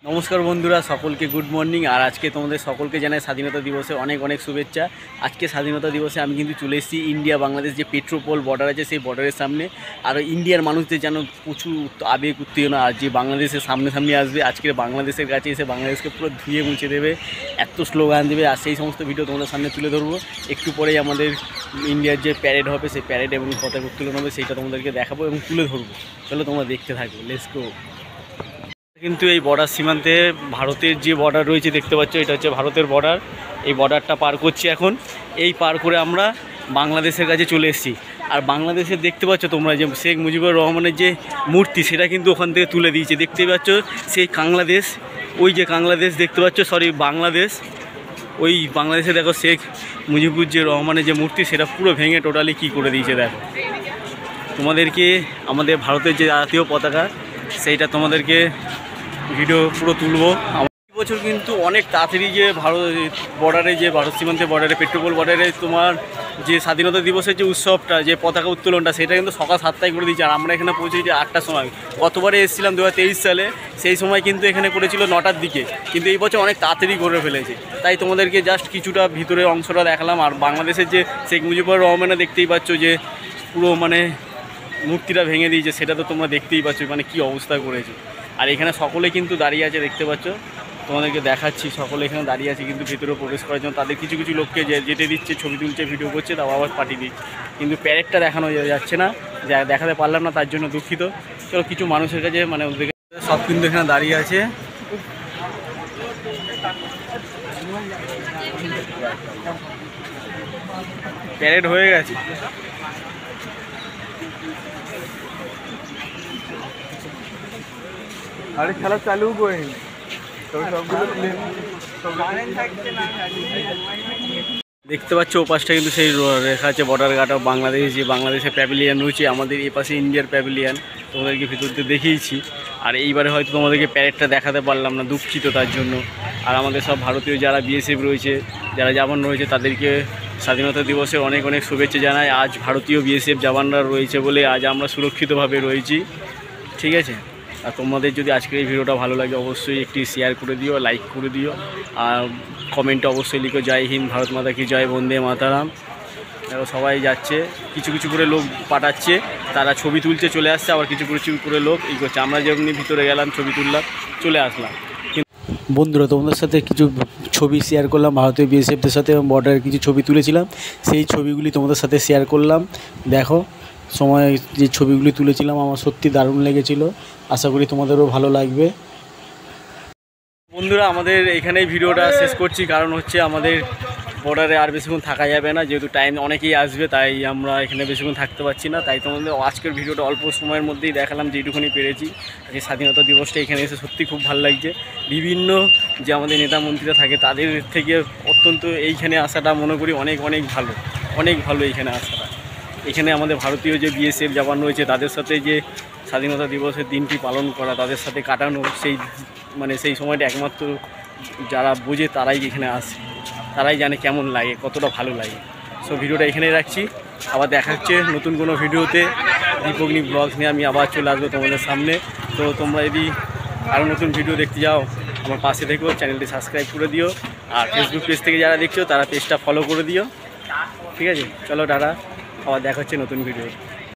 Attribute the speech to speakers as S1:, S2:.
S1: নমস্কার বন্ধুরা, সকলকে গুড মর্নিং। আর আজকে তোমাদের সকলকে জানাই স্বাধীনতা দিবসে অনেক অনেক শুভেচ্ছা। আজকে স্বাধীনতা দিবসে আমি কিন্তু চলে এসেছি ইন্ডিয়া বাংলাদেশ যে পেট্রোপোল বর্ডার আছে সেই বর্ডারের সামনে। আর ইন্ডিয়ার মানুষদের যেন প্রচুর আবেগ উত্তেজনা, আর যে বাংলাদেশের সামনে আসবে আজকে বাংলাদেশের কাছে এসে বাংলাদেশকে পুরো ধুয়ে মুছে দেবে, এত স্লোগান দেবে। আর সেই সমস্ত ভিডিও তোমাদের সামনে তুলে ধরবো। একটু পরেই আমাদের ইন্ডিয়ার যে প্যারেড হবে সেই প্যারেড এবং পতাকা উত্তোলন হবে, সেইটা তোমাদেরকে দেখাবো এবং তুলে ধরবো। চলো তোমরা দেখতে থাকো, লেটস গো। কিন্তু এই বর্ডার সীমান্তে ভারতের যে বর্ডার রয়েছে দেখতে পাচ্ছ, এটা হচ্ছে ভারতের বর্ডার। এই বর্ডারটা পার করছি এখন। এই পার করে আমরা বাংলাদেশের কাছে চলে এসেছি। আর বাংলাদেশের দেখতে পাচ্ছ তোমরা যে শেখ মুজিবুর রহমানের যে মূর্তি, সেটা কিন্তু ওখান থেকে তুলে দিয়েছে। দেখতে পাচ্ছ সেই বাংলাদেশ, ওই যে বাংলাদেশ দেখতে পাচ্ছ, বাংলাদেশ, ওই বাংলাদেশে দেখো শেখ মুজিবুর যে রহমানের যে মূর্তি, সেটা পুরো ভেঙে টোটালি কী করে দিয়েছে দেখো। তোমাদেরকে আমাদের ভারতের যে জাতীয় পতাকা, সেইটা তোমাদেরকে ভিডিও পুরো তুলবো। এই বছর কিন্তু অনেক তাড়াতাড়ি যে ভারত বর্ডারে, যে ভারত সীমান্তের বর্ডারে পেট্রোপোল বর্ডারে তোমার যে স্বাধীনতা দিবসের যে উৎসবটা, যে পতাকা উত্তোলনটা, সেটা কিন্তু সকাল 7টায় করে দিয়েছে। আর আমরা এখানে পৌঁছেছি 8টার সময়। গতবারে এসেছিলাম 2023 সালে, সেই সময় কিন্তু এখানে করেছিল 9টার দিকে, কিন্তু এই বছর অনেক তাড়াতাড়ি করে ফেলেছে। তাই তোমাদেরকে জাস্ট কিছুটা ভিতরের অংশটা দেখালাম। আর বাংলাদেশের যে শেখ মুজিবুর রহমানের দেখতেই পাচ্ছ যে পুরো মূর্তিটা ভেঙে দিয়েছে, সেটা তো তোমরা দেখতেই পাচ্ছ কী অবস্থা করেছে। আর এখানে সকলে কিন্তু দাঁড়িয়ে আছে, দেখতে পাচ্ছ, তোমাদেরকে দেখাচ্ছি। সকলে এখানে দাঁড়িয়ে আছে কিন্তু ভিতরে প্রবেশ করার জন্য। তাদের কিছু কিছু লোককে যেতে দিচ্ছে, ছবি তুলছে, ভিডিও করছে, তাও আবার পাঠিয়ে দিচ্ছে। কিন্তু প্যারেডটা দেখানো যাচ্ছে না, দেখাতে পারলাম না, তার জন্য দুঃখিত। চলো কিছু মানুষের কাছে ওদের সব কিন্তু এখানে দাঁড়িয়ে আছে। প্যারেড হয়ে গেছে।
S2: আরে খেলা চালু করিনি,
S1: দেখতে পাচ্ছ ও পাশটা কিন্তু সেই রেখা আছে বর্ডার গার্ড অফ বাংলাদেশ, যে বাংলাদেশের প্যাভিলিয়ান রয়েছে। আমাদের এই পাশে ইন্ডিয়ার প্যাভিলিয়ান, তোমাদেরকে ভিতরতে দেখিয়েছি। আর এইবারে হয়তো তোমাদেরকে প্যারেডটা দেখাতে পারলাম না, দুঃখিত তার জন্য। আর আমাদের সব ভারতীয় যারা বিএসএফ রয়েছে, যারা জওয়ান রয়েছে, তাদেরকে স্বাধীনতা দিবসের অনেক অনেক শুভেচ্ছা জানাই। আজ ভারতীয় বিএসএফ জওয়ানরা রয়েছে বলে আজ আমরা সুরক্ষিতভাবে রয়েছি, ঠিক আছে। আর তোমাদের যদি আজকের এই ভিডিওটা ভালো লাগে অবশ্যই একটি শেয়ার করে দিও, লাইক করে দিও। আর কমেন্টে অবশ্যই লিখো জয় হিন্দ, ভারত মাতা কি জয়, বন্দে মাতারাম। দেখো সবাই যাচ্ছে, কিছু কিছু করে লোক পাঠাচ্ছে, তারা ছবি তুলছে, চলে আসছে। আবার কিছু কিছু করে লোক এই করছে। আমরা যেমনি ভিতরে গেলাম, ছবি তুললাম, চলে আসলাম। বন্ধুরা, তোমাদের সাথে কিছু ছবি শেয়ার করলাম ভারতীয় বিএসএফদের সাথে, এবং বর্ডারের কিছু ছবি তুলেছিলাম, সেই ছবিগুলি তোমাদের সাথে শেয়ার করলাম। দেখো সময় যে ছবিগুলি তুলেছিলাম আমার সত্যি দারুণ লেগেছিল। আশা করি তোমাদেরও ভালো লাগবে। বন্ধুরা, আমাদের এখানেই ভিডিওটা শেষ করছি, কারণ হচ্ছে আমাদের বর্ডারে আর বেশিক্ষণ থাকা যাবে না, যেহেতু টাইম অনেকেই আসবে, তাই আমরা এখানে বেশিক্ষণ থাকতে পারছি না। তাই তোমাদের আজকের ভিডিওটা অল্প সময়ের মধ্যেই দেখালাম, যেটুকুনি পেরেছি। আজকে স্বাধীনতা দিবসটা এখানে এসে সত্যি খুব ভালো লাগছে। বিভিন্ন যে আমাদের নেতা মন্ত্রীরা থাকে, তাদের থেকে অত্যন্ত এইখানে আসাটা মনে করি অনেক অনেক ভালো, অনেক ভালো এইখানে আসাটা। এখানে আমাদের ভারতীয় যে বিএসএফ জওয়ান রয়েছে, তাদের সাথে যে স্বাধীনতা দিবসের দিনটি পালন করা, তাদের সাথে কাটানো, সেই সময়টা একমাত্র যারা বোঝে তারাই এখানে আসে, তারাই জানে কেমন লাগে, কতটা ভালো লাগে। সো ভিডিওটা এখানেই রাখছি, আবার দেখা হচ্ছে নতুন কোনো ভিডিওতে। দীপগ্নি ব্লগস নিয়ে আমি আবার চলে আসবো তোমাদের সামনে। তো তোমরা যদি আরও নতুন ভিডিও দেখতে যাও, আমার পাশে থেকো, চ্যানেলটি সাবস্ক্রাইব করে দিও। আর ফেসবুক পেজ থেকে যারা দেখছো তারা পেজটা ফলো করে দিও, ঠিক আছে। চলো টাটা, আবার দেখা হচ্ছে নতুন ভিডিও।